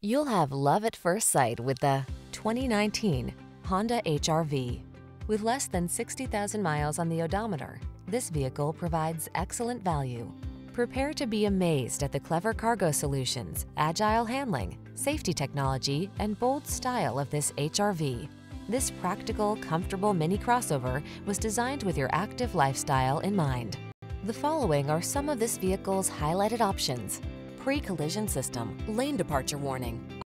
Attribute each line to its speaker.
Speaker 1: You'll have love at first sight with the 2019 Honda HR-V. With less than 60,000 miles on the odometer, this vehicle provides excellent value. Prepare to be amazed at the clever cargo solutions, agile handling, safety technology, and bold style of this HR-V. This practical, comfortable mini crossover was designed with your active lifestyle in mind. The following are some of this vehicle's highlighted options: pre-collision system, lane departure warning,